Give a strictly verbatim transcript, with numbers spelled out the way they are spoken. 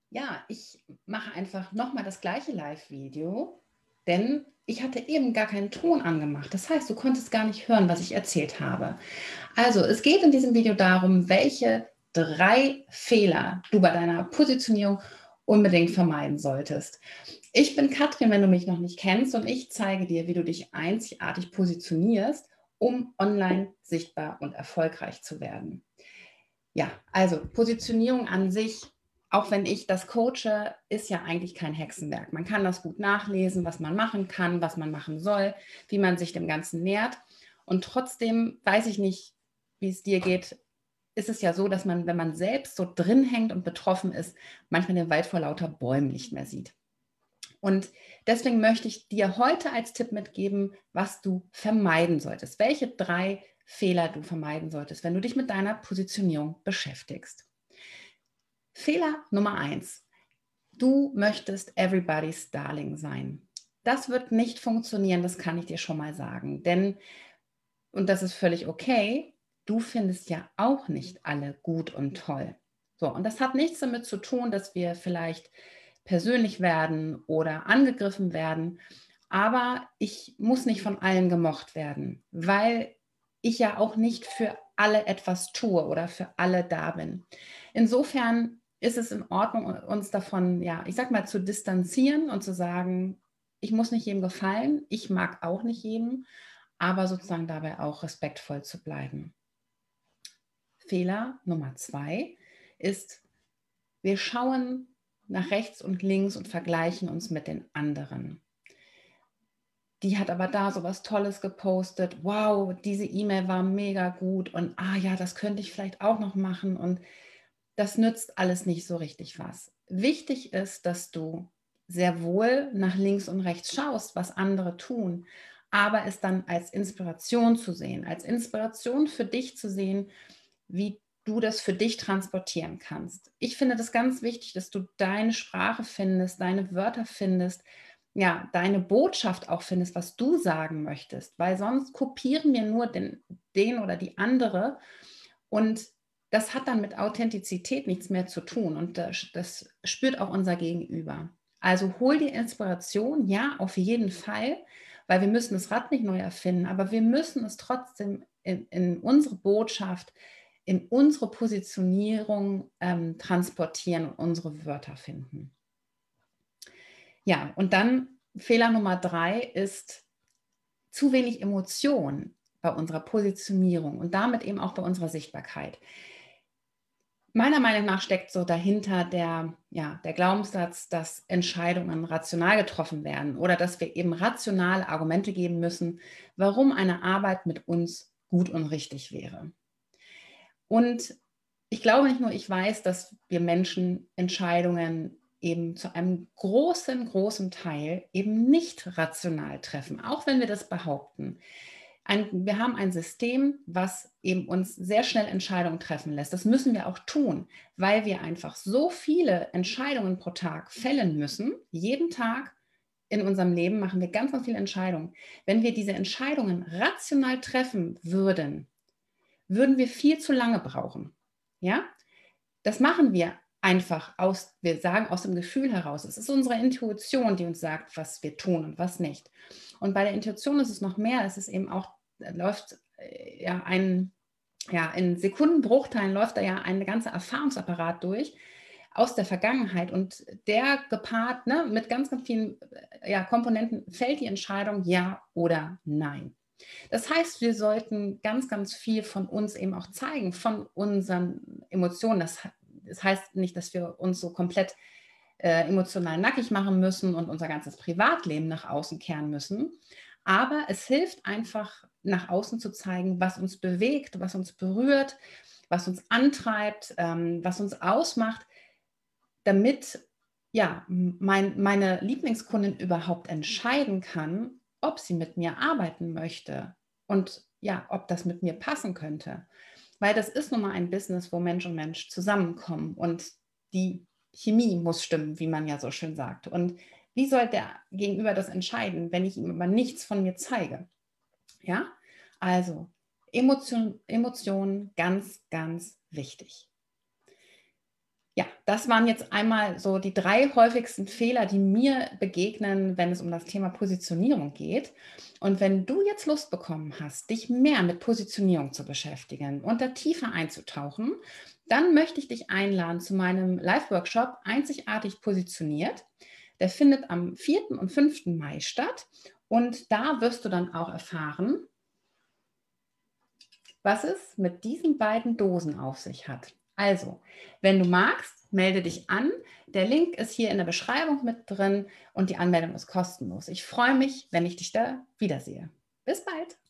Ja, ich mache einfach nochmal das gleiche Live-Video, denn ich hatte eben gar keinen Ton angemacht. Das heißt, du konntest gar nicht hören, was ich erzählt habe. Also, es geht in diesem Video darum, welche drei Fehler du bei deiner Positionierung unbedingt vermeiden solltest. Ich bin Katrin, wenn du mich noch nicht kennst, und ich zeige dir, wie du dich einzigartig positionierst, um online sichtbar und erfolgreich zu werden. Ja, also Positionierung an sich, auch wenn ich das coache, ist ja eigentlich kein Hexenwerk. Man kann das gut nachlesen, was man machen kann, was man machen soll, wie man sich dem Ganzen nähert. Und trotzdem weiß ich nicht, wie es dir geht. Ist es ja so, dass man, wenn man selbst so drin hängt und betroffen ist, manchmal den Wald vor lauter Bäumen nicht mehr sieht. Und deswegen möchte ich dir heute als Tipp mitgeben, was du vermeiden solltest. Welche drei Fehler du vermeiden solltest, wenn du dich mit deiner Positionierung beschäftigst. Fehler Nummer eins. Du möchtest everybody's darling sein. Das wird nicht funktionieren, das kann ich dir schon mal sagen. Denn, und das ist völlig okay, du findest ja auch nicht alle gut und toll. So, und das hat nichts damit zu tun, dass wir vielleicht persönlich werden oder angegriffen werden. Aber ich muss nicht von allen gemocht werden, weil ich ja auch nicht für alle etwas tue oder für alle da bin. Insofern ist es in Ordnung, uns davon, ja, ich sag mal, zu distanzieren und zu sagen, ich muss nicht jedem gefallen, ich mag auch nicht jedem, aber sozusagen dabei auch respektvoll zu bleiben. Fehler Nummer zwei ist, wir schauen nach rechts und links und vergleichen uns mit den anderen. Die hat aber da so was Tolles gepostet. Wow, diese E-Mail war mega gut und ah ja, das könnte ich vielleicht auch noch machen, und das nützt alles nicht so richtig was. Wichtig ist, dass du sehr wohl nach links und rechts schaust, was andere tun, aber es dann als Inspiration zu sehen, als Inspiration für dich zu sehen, wie du das für dich transportieren kannst. Ich finde das ganz wichtig, dass du deine Sprache findest, deine Wörter findest, ja, deine Botschaft auch findest, was du sagen möchtest, weil sonst kopieren wir nur den, den oder die andere, und das hat dann mit Authentizität nichts mehr zu tun, und das, das spürt auch unser Gegenüber. Also hol dir Inspiration, ja, auf jeden Fall, weil wir müssen das Rad nicht neu erfinden, aber wir müssen es trotzdem in, in unsere Botschaft, in unsere Positionierung ähm, transportieren und unsere Wörter finden. Ja, und dann Fehler Nummer drei ist zu wenig Emotion bei unserer Positionierung und damit eben auch bei unserer Sichtbarkeit. Meiner Meinung nach steckt so dahinter der, ja, der Glaubenssatz, dass Entscheidungen rational getroffen werden oder dass wir eben rationale Argumente geben müssen, warum eine Arbeit mit uns gut und richtig wäre. Und ich glaube nicht nur, ich weiß, dass wir Menschen Entscheidungen eben zu einem großen, großen Teil eben nicht rational treffen, auch wenn wir das behaupten. Ein, wir haben ein System, was eben uns sehr schnell Entscheidungen treffen lässt. Das müssen wir auch tun, weil wir einfach so viele Entscheidungen pro Tag fällen müssen. Jeden Tag in unserem Leben machen wir ganz, ganz viele Entscheidungen. Wenn wir diese Entscheidungen rational treffen würden, würden wir viel zu lange brauchen. Ja, das machen wir einfach aus, wir sagen aus dem Gefühl heraus. Es ist unsere Intuition, die uns sagt, was wir tun und was nicht. Und bei der Intuition ist es noch mehr. Es ist eben auch, läuft äh, ja ein, ja, in Sekundenbruchteilen läuft da ja ein ganzer Erfahrungsapparat durch aus der Vergangenheit, und der gepaart, ne, mit ganz, ganz vielen äh, ja, Komponenten fällt die Entscheidung ja oder nein. Das heißt, wir sollten ganz, ganz viel von uns eben auch zeigen, von unseren Emotionen. Das, das heißt nicht, dass wir uns so komplett äh, emotional nackig machen müssen und unser ganzes Privatleben nach außen kehren müssen. Aber es hilft einfach, nach außen zu zeigen, was uns bewegt, was uns berührt, was uns antreibt, ähm, was uns ausmacht, damit ja, mein, meine Lieblingskundin überhaupt entscheiden kann, ob sie mit mir arbeiten möchte und ja, ob das mit mir passen könnte. Weil das ist nun mal ein Business, wo Mensch und Mensch zusammenkommen, und die Chemie muss stimmen, wie man ja so schön sagt. Und wie soll der Gegenüber das entscheiden, wenn ich ihm aber nichts von mir zeige? Ja, also Emotion, Emotionen ganz, ganz wichtig. Ja, das waren jetzt einmal so die drei häufigsten Fehler, die mir begegnen, wenn es um das Thema Positionierung geht. Und wenn du jetzt Lust bekommen hast, dich mehr mit Positionierung zu beschäftigen und da tiefer einzutauchen, dann möchte ich dich einladen zu meinem Live-Workshop Einzigartig positioniert. Der findet am vierten und fünften Mai statt und da wirst du dann auch erfahren, was es mit diesen beiden Dosen auf sich hat. Also, wenn du magst, melde dich an. Der Link ist hier in der Beschreibung mit drin und die Anmeldung ist kostenlos. Ich freue mich, wenn ich dich da wiedersehe. Bis bald.